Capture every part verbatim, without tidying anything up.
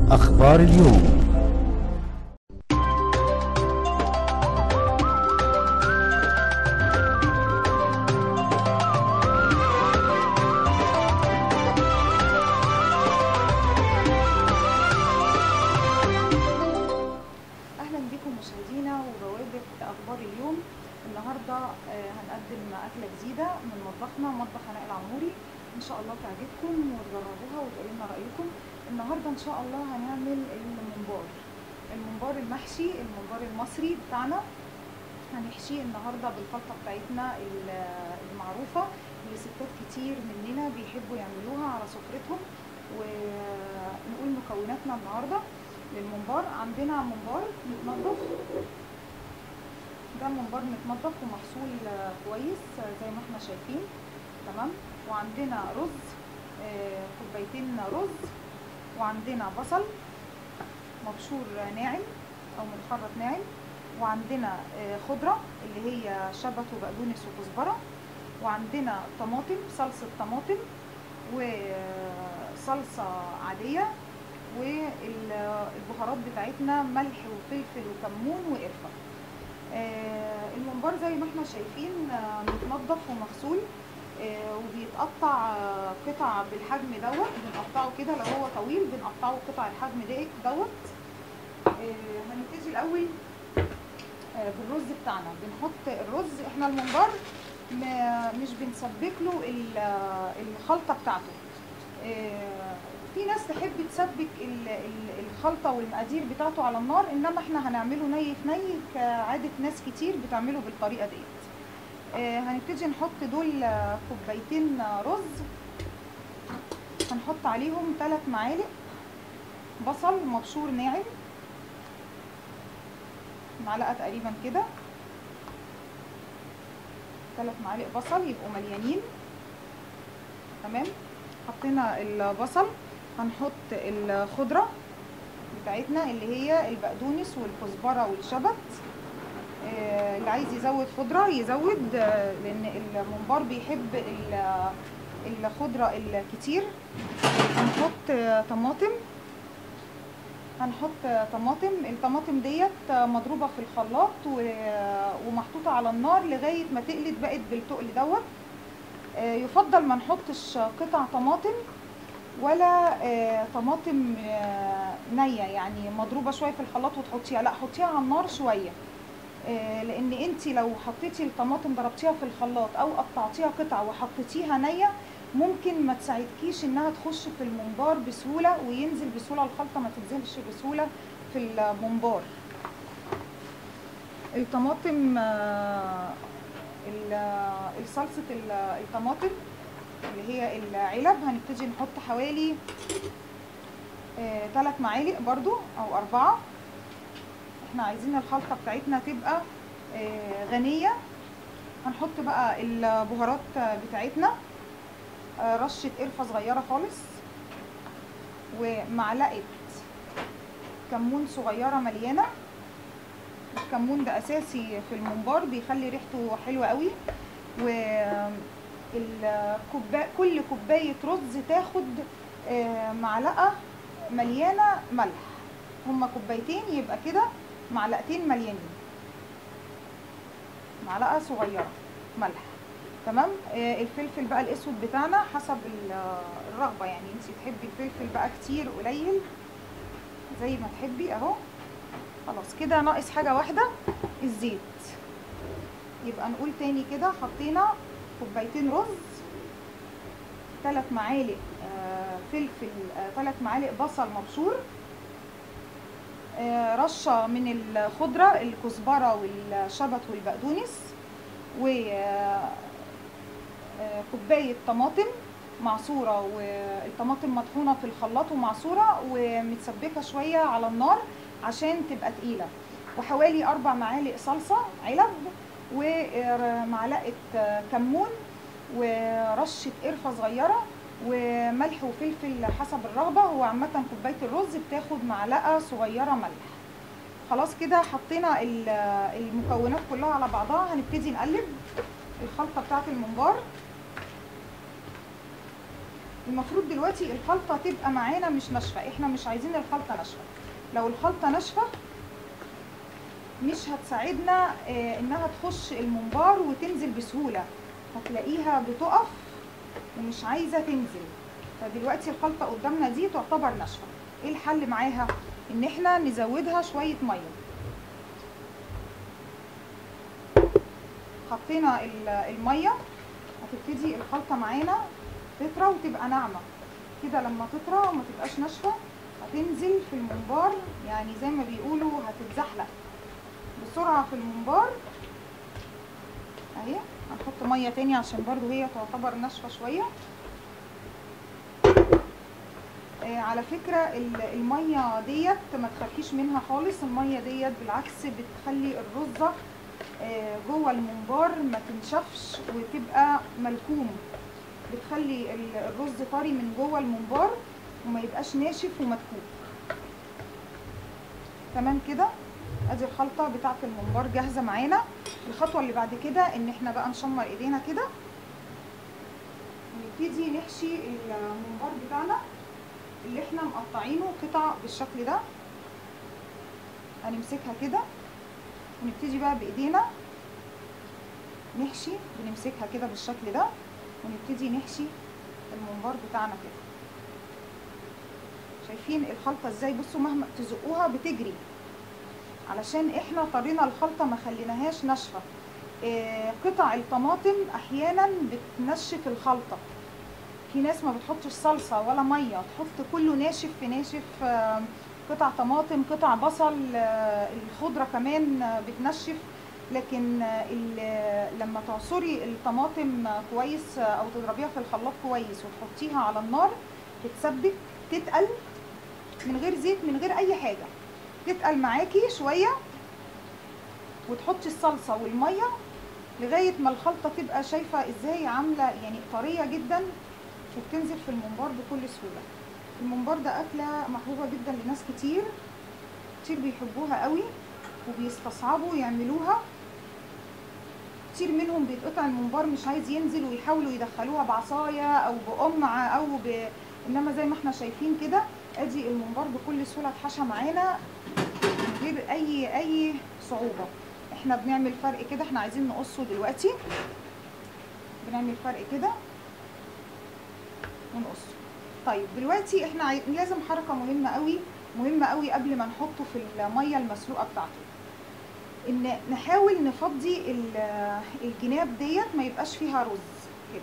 أخبار اليوم. اهلا بكم مشاهدينا وبوابه اخبار اليوم. النهارده هنقدم اكله جديده من مطبخنا، مطبخ هناء العموري. ان شاء الله تعجبكم وتجربوها وتقولوا لنا رايكم. النهارده ان شاء الله هنعمل الممبار، الممبار المحشي، الممبار المصري بتاعنا. هنحشيه النهارده بالخلطه بتاعتنا المعروفه اللي ستات كتير مننا بيحبوا يعملوها على سفرتهم. ونقول مكوناتنا النهارده للممبار. عندنا ممبار متنضف، ده ممبار متنضف ومغسول كويس زي ما احنا شايفين، تمام. وعندنا رز، كوبايتين رز، وعندنا بصل مبشور ناعم او متخرط ناعم، وعندنا خضره اللي هي شبت وبقدونس وكزبره، وعندنا طماطم، صلصه طماطم وصلصه عاديه، والبهارات بتاعتنا ملح وفلفل وكمون وقرفه. آه الممبار زي ما احنا شايفين آه متنضف ومغسول، آه وبيتقطع آه قطع بالحجم دوت. بنقطعه كده، لو هو طويل بنقطعه قطع الحجم دوت. آه هنبتدي الاول آه بالرز بتاعنا. بنحط الرز، احنا الممبار مش بنسبك له الخلطه بتاعته. آه في ناس تحب تسبك الخلطه والمقادير بتاعته على النار، انما احنا هنعمله ني في ني كعاده ناس كتير بتعمله بالطريقه ديت. آه هنبتدي نحط دول كوبايتين رز، هنحط عليهم ثلاث معالق بصل مبشور ناعم، معلقه تقريبا كده، ثلاث معالق بصل يبقوا مليانين، تمام. حطينا البصل، هنحط الخضره بتاعتنا اللي هي البقدونس والكزبره والشبت. آه اللي عايز يزود خضره يزود، آه لان الممبار بيحب الخضره الكتير. هنحط آه طماطم، هنحط طماطم. الطماطم ديت مضروبه في الخلاط ومحطوطه على النار لغايه ما تقلت بقت بالتقل دوت. آه يفضل ما نحطش قطع طماطم ولا آه طماطم آه نيه، يعني مضروبه شويه في الخلاط وتحطيها، لا حطيها على النار شويه. آه لان انت لو حطيتي الطماطم ضربتيها في الخلاط او قطعتيها قطع وحطيتيها نيه ممكن ما تساعدكيش انها تخش في الممبار بسهوله وينزل بسهوله، الخلطه ما تنزلش بسهوله في الممبار. الطماطم آه الصلصه الطماطم اللي هي العلب هنبتدي نحط حوالي ثلاث آه معالق برضو او اربعة. احنا عايزين الخلطة بتاعتنا تبقى آه غنية. هنحط بقى البهارات بتاعتنا، آه رشة قرفة صغيرة خالص، ومعلقة كمون صغيرة مليانة. الكمون ده اساسي في الممبار، بيخلي ريحته حلوة قوي. و الكوبايه، كل كوبايه رز تاخد معلقه مليانه ملح. هما كوبايتين يبقى كده معلقتين مليانين، معلقه صغيره ملح، تمام. الفلفل بقى الاسود بتاعنا حسب الرغبه، يعني انت تحبي الفلفل بقى كتير قليل زي ما تحبي اهو. خلاص كده ناقص حاجه واحده، الزيت. يبقى نقول تاني كده، حطينا كوبايتين رز، ثلاث معالق آه فلفل، ثلاث آه معالق بصل مبشور، آه رشه من الخضره الكزبره والشبت والبقدونس، وكوبايه آه طماطم معصوره، والطماطم مطحونه في الخلاط ومعصوره ومتسبكه شويه على النار عشان تبقى تقيله، وحوالي اربع معالق صلصه علب، ومعلقه كمون، ورشه قرفه صغيره، وملح وفلفل حسب الرغبه. هو عامه كوبايه الرز بتاخد معلقه صغيره ملح. خلاص كده حطينا المكونات كلها على بعضها. هنبتدي نقلب الخلطه بتاعه الممبار. المفروض دلوقتي الخلطه تبقى معانا مش ناشفه، احنا مش عايزين الخلطه ناشفه. لو الخلطه ناشفه مش هتساعدنا اه انها تخش الممبار وتنزل بسهوله، هتلاقيها بتقف ومش عايزه تنزل. فدلوقتي الخلطه قدامنا دي تعتبر ناشفه. ايه الحل معاها؟ ان احنا نزودها شويه ميه. حطينا الميه، هتبتدي الخلطه معانا تطرى وتبقى ناعمه كده. لما تطرى وما تبقاش ناشفه هتنزل في الممبار، يعني زي ما بيقولوا هتتزحلق بسرعه في الممبار. اهي هنحط ميه تاني عشان برضو هي تعتبر ناشفه شويه. آه على فكره الميه ديت ما تخافيش منها خالص، الميه ديت بالعكس بتخلي الرزه آه جوه الممبار ما تنشفش وتبقى ملكوم، بتخلي الرز طري من جوه الممبار وما يبقاش ناشف ومدكوك. تمام كده، ادي الخلطه بتاعه الممبار جاهزه معانا. الخطوه اللي بعد كده ان احنا بقى نشمر ايدينا كده ونبتدي نحشي الممبار بتاعنا اللي احنا مقطعينه قطع بالشكل ده. هنمسكها كده ونبتدي بقى بايدينا نحشي، بنمسكها كده بالشكل ده ونبتدي نحشي الممبار بتاعنا كده. شايفين الخلطه ازاي؟ بصوا مهما تزقوها بتجري علشان احنا طرينا الخلطه ما خليناهاش ناشفه. آه قطع الطماطم احيانا بتنشف الخلطه، في ناس ما بتحطش صلصه ولا ميه، تحط كله ناشف في ناشف. آه قطع طماطم، قطع بصل، آه الخضره كمان آه بتنشف. لكن آه لما تعصري الطماطم كويس او تضربيها في الخلاط كويس وتحطيها على النار تتسبك، تتقل من غير زيت من غير اي حاجه، تتقل معاكي شويه وتحطي الصلصه والميه لغايه ما الخلطه تبقى شايفه ازاي عامله يعني طريه جدا وبتنزل في الممبار بكل سهوله. الممبار ده اكله محبوبه جدا لناس كتير كتير بيحبوها قوي وبيستصعبوا يعملوها. كتير منهم بيتقطع الممبار مش عايز ينزل ويحاولوا يدخلوها بعصايه او بقمع او ب... انما زي ما احنا شايفين كده ادي الممبار بكل سهوله اتحشى معانا من غير اي اي صعوبه. احنا بنعمل فرق كده، احنا عايزين نقصه دلوقتي، بنعمل فرق كده ونقصه. طيب دلوقتي احنا عاي... لازم حركه مهمه قوي مهمه قوي قبل ما نحطه في الميه المسلوقه بتاعته، ان نحاول نفضي الجناب ديت ما يبقاش فيها رز كده،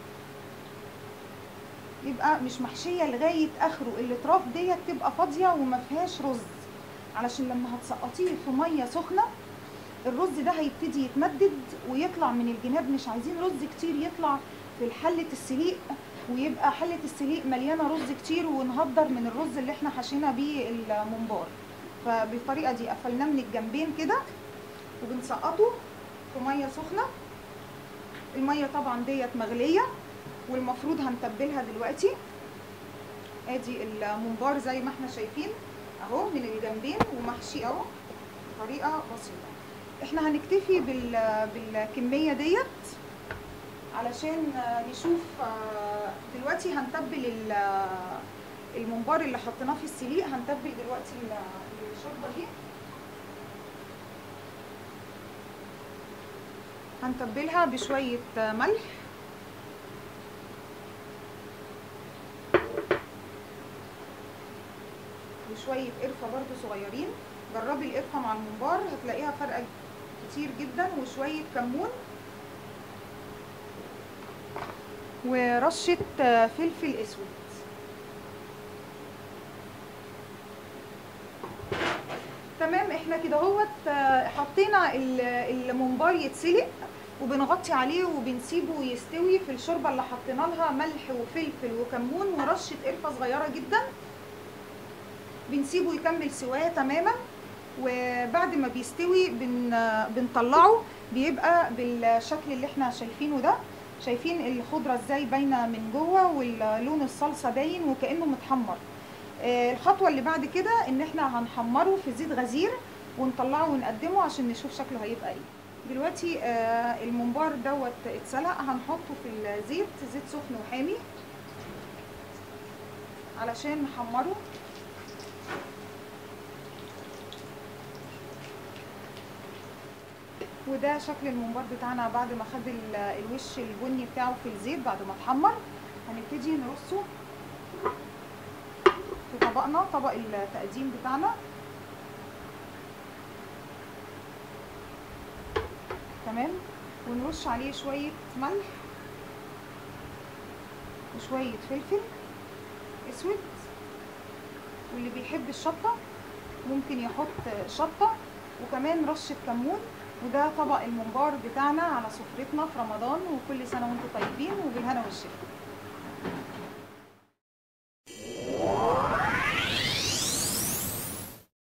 يبقى مش محشيه لغايه اخره، الاطراف ديت تبقى فاضيه وما فيهاش رز، علشان لما هتسقطيه في ميه سخنه الرز ده هيبتدي يتمدد ويطلع من الجناب. مش عايزين رز كتير يطلع في حله السليق ويبقى حله السليق مليانه رز كتير ونهدر من الرز اللي احنا حشينا بيه الممبار. فبالطريقه دي قفلناه من الجنبين كده وبنسقطه في ميه سخنه. الميه طبعا ديت مغليه والمفروض هنتبلها دلوقتي. ادي الممبار زي ما احنا شايفين اهو من الجنبين ومحشي اهو بطريقه بسيطه. احنا هنكتفي بال بالكميه ديت علشان نشوف دلوقتي. هنتبل الممبار اللي حطيناه في السليق، هنتبل دلوقتي الشوربه دي، هنتبلها بشويه ملح وشويه قرفه برضو صغيرين. جربي القرفه مع الممبار هتلاقيها فرقه كتير جدا، وشويه كمون ورشه فلفل اسود. تمام، احنا كده اهوت حطينا الممبار يتسلق وبنغطي عليه وبنسيبه يستوي في الشوربه اللي حطينا لها ملح وفلفل وكمون ورشه قرفه صغيره جدا. بنسيبه يكمل سواه تماما، وبعد ما بيستوي بن بنطلعه بيبقى بالشكل اللي احنا شايفينه ده. شايفين الخضره ازاي باينه من جوه واللون الصلصه باين وكانه متحمر. آه الخطوه اللي بعد كده ان احنا هنحمره في زيت غزير ونطلعه ونقدمه عشان نشوف شكله هيبقى ايه. دلوقتي آه الممبار دوت اتسلق، هنحطه في الزيت، زيت سخن وحامي. علشان نحمره. وده شكل الممبار بتاعنا بعد ما خد الوش البني بتاعه في الزيت بعد ما اتحمر. هنبتدي نرصه في طبقنا، طبق التقديم بتاعنا. تمام. ونرش عليه شوية ملح وشوية فلفل اسود، واللي بيحب الشطة ممكن يحط شطة، وكمان رشة كمون. وده طبق الممبار بتاعنا على سفرتنا في رمضان، وكل سنة وانتم طيبين وبالهنا والشفا.